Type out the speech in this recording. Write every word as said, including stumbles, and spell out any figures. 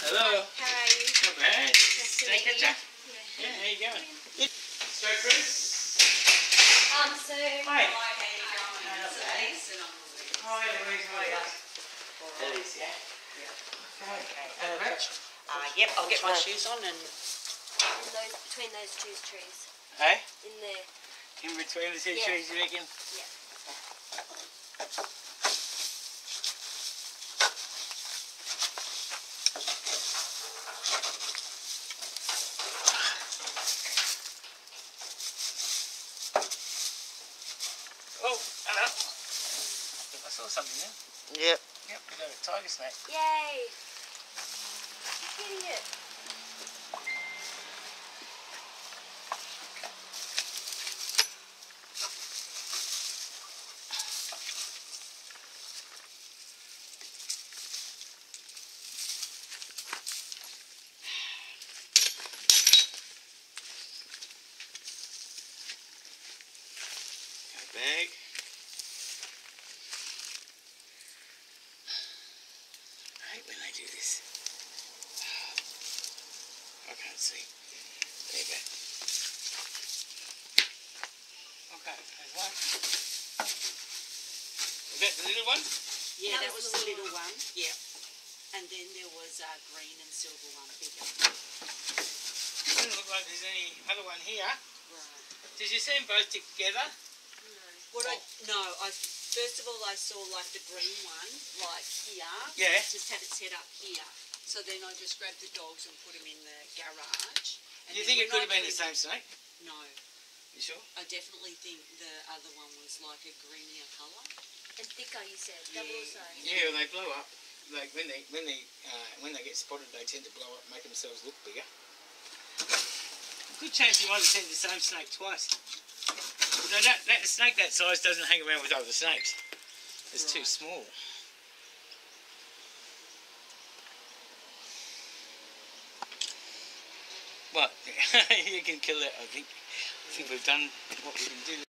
Hello. How are you? Not bad. Nice to Steak meet catcher? you. Yeah, how you going? So, Chris? Um, so... Hi. Hi, Hi, not bad. Hi, Louise. How are you? Louise, yeah? Yeah. Okay. Uh, Uh, yep, I'll get my shoes on and... In those, between those two trees. Hey? In there. In between the two Yeah. trees, you reckon? Yeah. Oh, hello. I saw something there. Yep. Yep, we got a tiger snake. Yay! Look at it. Bag. I hate when they do this. I can't see. There you go. Okay, there's one. Was that the little one? Yeah, That that, was was the the little little one. Yeah. And then there was a uh, green and silver one, bigger. Doesn't look like there's any other one here. Right. Did you see them both together? What I no, I first of all I saw like the green one, like here. Yeah. Just had its head up here. So then I just grabbed the dogs and put them in the garage. Do you think it could have been the same snake? No. You sure? I definitely think the other one was like a greenier colour. And thicker, you said. Double or so. Yeah, well, they blow up. Like when they when they uh, when they get spotted, they tend to blow up, make themselves look bigger. Good chance you might have seen the same snake twice. But that, that snake that size doesn't hang around with other snakes. It's Right. too small. Well, you can kill it. I think. I think we've done what we can do.